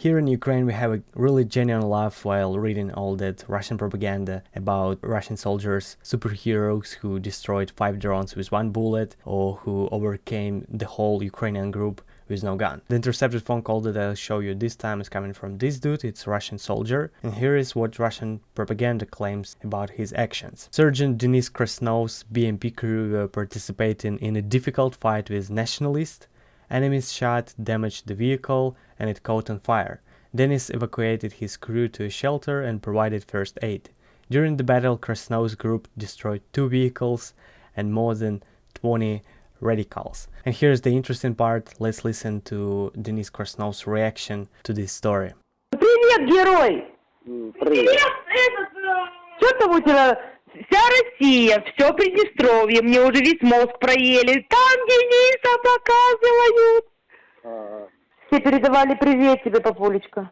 Here in Ukraine we have a really genuine laugh while reading all that Russian propaganda about Russian soldiers, superheroes who destroyed 5 drones with 1 bullet or who overcame the whole Ukrainian group with no gun. The intercepted phone call that I'll show you this time is coming from this dude. It's a Russian soldier, and here is what Russian propaganda claims about his actions. Sergeant Denis Krasnov's BMP crew were participating in a difficult fight with nationalists. Enemies shot, damaged the vehicle, and it caught on fire. Denis evacuated his crew to a shelter and provided first aid. During the battle, Krasnov's group destroyed 2 vehicles and more than 20 radicals. And here's the interesting part. Let's listen to Denis Krasnov's reaction to this story. Привет, герой! Привет. Что там у тебя? Вся Россия, все Приднестровье, мне уже весь мозг проели. Там Дениса показывают. Все передавали привет тебе, папулечка.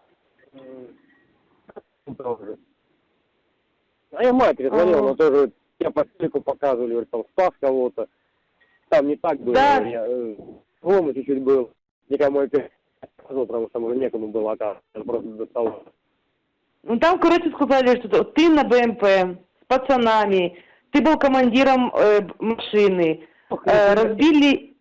А я матери звонил, но тоже я по телеку показывали, говорит, там спас кого-то. Там не так было, Да. лома чуть-чуть был. Никому опять показывал, потому что уже некому было оказываться, просто достал. Ну там, короче, сказали, что ты на БМП с пацанами, ты был командиром машины, разбили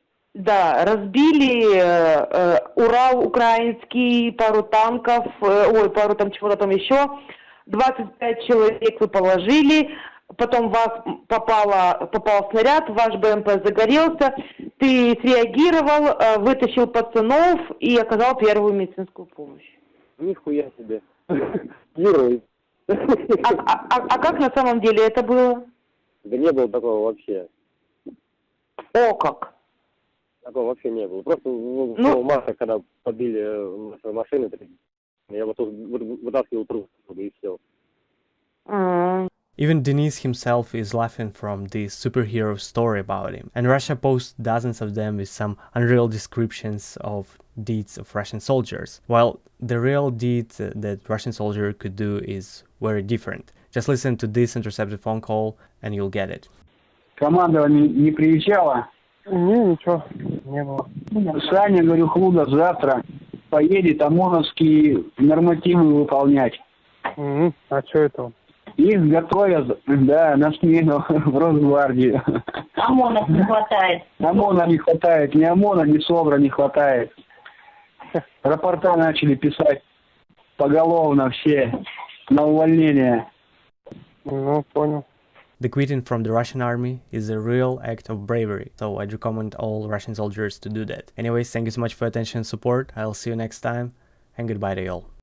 Урал украинский, пару танков, пару там чего-то там еще, 25 человек вы положили, потом вас попал снаряд, ваш БМП загорелся, ты среагировал, вытащил пацанов и оказал первую медицинскую помощь. Нихуя себе. Герой. А как на самом деле это было? Да не было такого вообще. О, как? Такого вообще не было. Просто в марте, когда побили нашу машину, я вот тут вытаскивал труп и все. Even Denis himself is laughing from this superhero story about him, and Russia posts dozens of them with some unreal descriptions of deeds of Russian soldiers, while the real deed that Russian soldier could do is very different. Just listen to this intercepted phone call and you'll get it. Командование не приезжало? Ничего не было. Саня, говорю, Хлудов завтра поедет ОМОНовские нормативы выполнять. А что это он? Их готовят, да, на смену в Росгвардию. ОМОНов не хватает. ОМОНа не хватает, ни ОМОНа, ни СОБРа не хватает. Рапорта начали писать поголовно все на увольнение. Ну, понял. The quitting from the Russian army is a real act of bravery, so I'd recommend all Russian soldiers to do that. Anyways, thank you so much for your attention and support. I'll see you next time, and goodbye to you all.